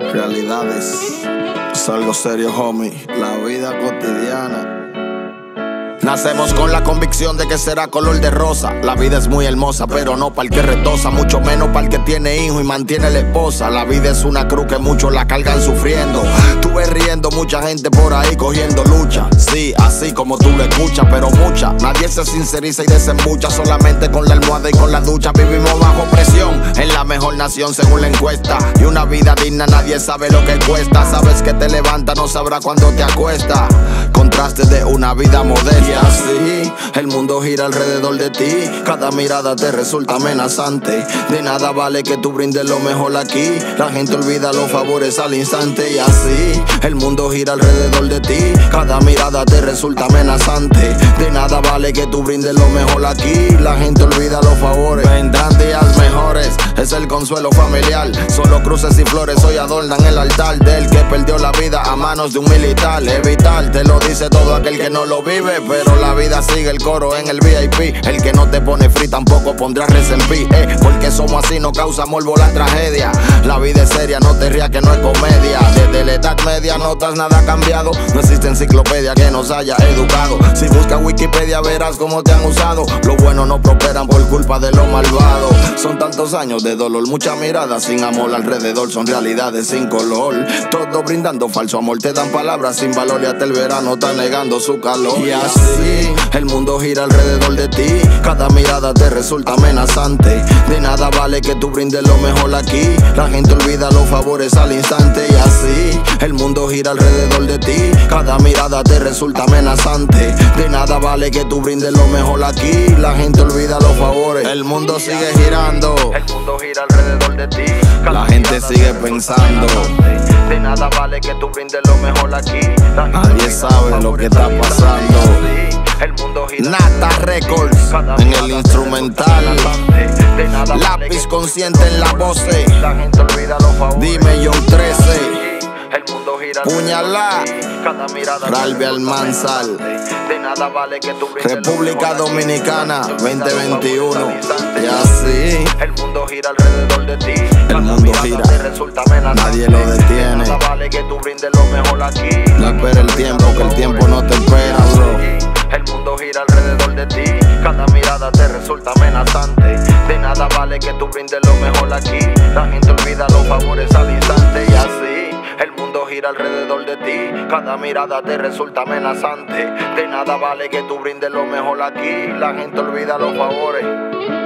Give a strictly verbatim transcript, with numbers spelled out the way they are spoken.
Realidades, es algo serio, homie. La vida cotidiana. Nacemos con la convicción de que será color de rosa. La vida es muy hermosa, pero no para el que retosa, mucho menos para el que tiene hijo y mantiene la esposa. La vida es una cruz que muchos la cargan sufriendo. Tú ves riendo mucha gente por ahí cogiendo lucha. Sí, así como tú lo escuchas, pero mucha. Nadie se sinceriza y desembucha, solamente con la almohada y con la ducha. Vivimos bajo presión, en la mejor nación según la encuesta. Y una vida digna nadie sabe lo que cuesta. Sabes que te levanta, no sabrá cuándo te acuesta. Contraste de una vida modesta. Y así, el mundo gira alrededor de ti. Cada mirada te resulta amenazante. De nada vale que tú brindes lo mejor aquí. La gente olvida los favores al instante. Y así, el mundo gira alrededor de ti. Cada mirada te resulta amenazante. De nada vale que tú brindes lo mejor aquí. La gente olvida los favores. Vendrán días mejores, es el consuelo familiar. Solo cruces y flores hoy adornan el altar del que perdió la vida a manos de un militar. Es vital, te lo dice todo aquel que no lo vive. Pero la vida sigue el coro en el V I P. El que no te pone free tampoco pondrá res en pi, eh, porque somos así, no causa morbo la tragedia. La vida es seria, no te rías que no es comedia. Desde la edad media notas nada ha cambiado. No existe enciclopedia que nos haya educado. Si buscas Wikipedia verás cómo te han usado. Lo bueno no prosperan por culpa de lo malvado. Son tantos años de dolor, muchas miradas sin amor alrededor. Son realidades sin color. Todos brindando falso amor, te dan palabras sin valor. Y hasta el verano está negando su calor. Y así, el mundo gira alrededor de ti. Cada mirada te resulta amenazante. De nada vale que tú brindes lo mejor aquí. La gente olvida los favores al instante. Y así, el mundo gira alrededor de ti. Cada mirada te resulta amenazante. De nada vale que tú brindes lo mejor aquí. La gente olvida los favores. El mundo sigue girando. El mundo gira alrededor de ti. La gente sigue pensando. De nada vale que tú brindes lo mejor aquí. Nadie sabe lo que está pasando. El mundo gira Nata Records en el instrumental. Lápiz consciente en la voz. La gente olvida los favores. Dime John trece. El mundo gira Puñalá. cada mirada. Ralby Almanzar. De nada vale que tú brindes República lo mejor aquí. Dominicana veinte veintiuno. Y Y así, el mundo gira alrededor de ti. el mundo gira. Te resulta amenazante. Nadie lo detiene. De nada vale que tú brindes lo mejor aquí. No espera el tiempo, que el tiempo no te espera, bro. El mundo gira alrededor de ti. Cada mirada te resulta amenazante. De nada vale que tú brindes lo mejor aquí. La gente olvida los favores al instante. Y así, el mundo gira alrededor de ti. Cada mirada te resulta amenazante. De nada vale que tú brindes lo mejor aquí. La gente olvida los favores.